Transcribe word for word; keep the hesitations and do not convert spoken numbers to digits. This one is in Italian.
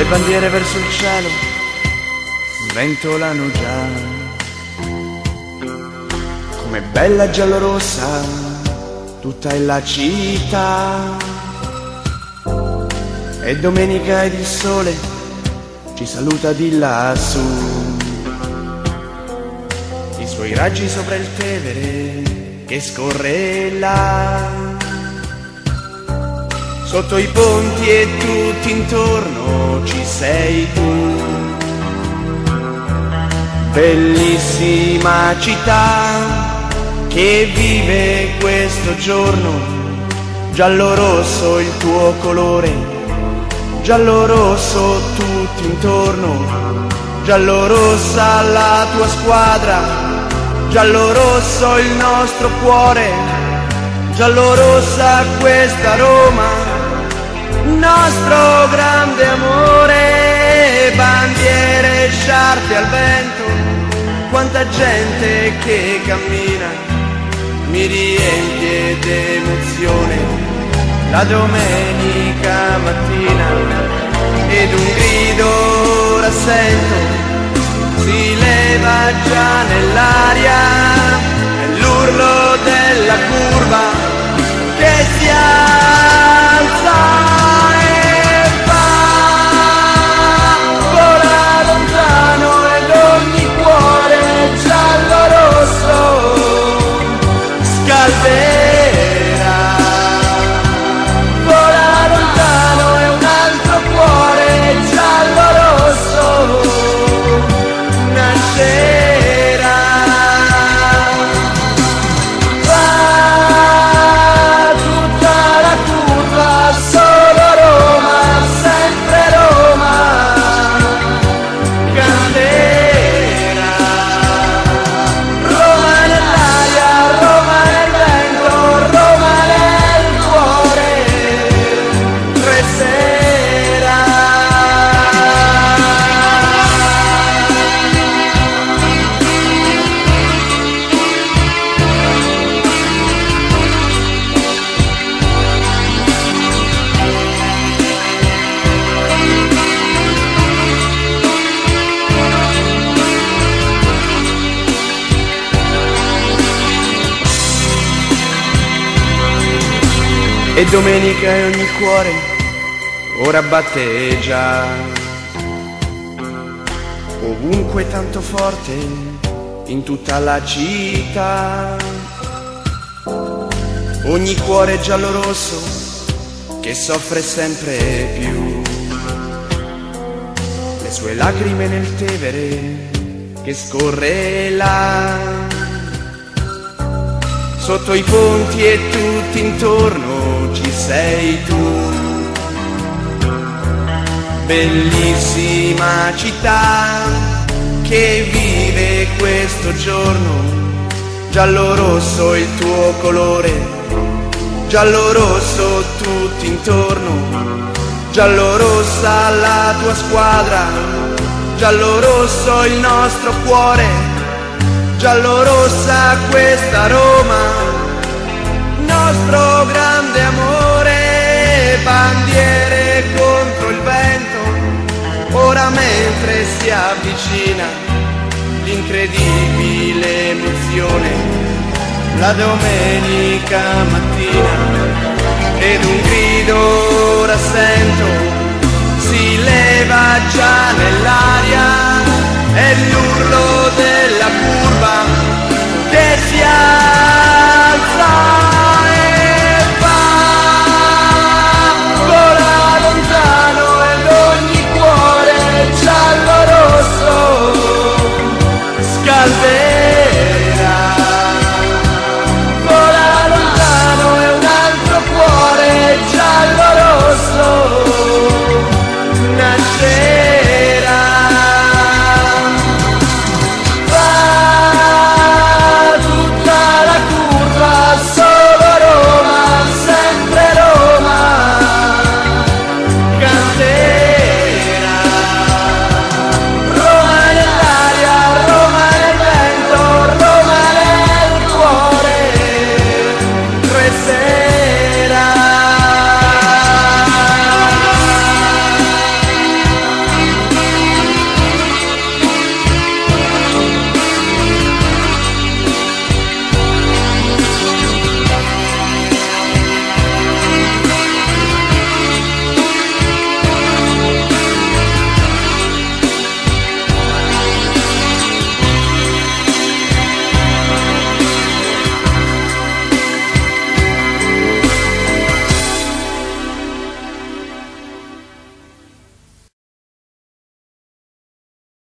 le bandiere verso il cielo sventolano già, come bella giallorossa tutta è la città. E domenica ed il sole ci saluta di lassù, i suoi raggi sopra il Tevere che scorre là, sotto i ponti e tutti intorno ci sei tu. Bellissima città che vive questo giorno, giallo-rosso il tuo colore, giallo-rosso tutto intorno, giallo-rossa la tua squadra, giallo-rosso il nostro cuore, giallo-rossa questa Roma, nostro grande amore. Bandiere e sciarpe al vento, quanta gente che cammina, mi riempie d'emozione la domenica mattina. Ed un grido ora sento, si leva già nell'aria, è l'urlo della curva che si alza e va, vola lontano ed ogni cuore giallo-rosso scalderà. Vola lontano e un altro cuore giallo-rosso nascerà. Va tutta la curva, solo Roma, sempre Roma canterà. Roma nell'aria, Roma nel vento, Roma nel cuore resterà. E domenica e ogni cuore ora batte già, ovunque tanto forte in tutta la città. Ogni cuore giallo-rosso che soffre sempre più, le sue lacrime nel Tevere che scorre là, sotto i ponti e tutti intorno ci sei tu. Bellissima città che vive questo giorno, giallo-rosso il tuo colore, giallo-rosso tutto intorno, giallo-rossa la tua squadra, giallo-rosso il nostro cuore, giallo-rossa questa Roma, nostro grande amore. Bandiere contro il vento, ora mentre si avvicina l'incredibile emozione, la domenica mattina. Ed un grido ora sento, si leva già nell'aria, è l'urlo della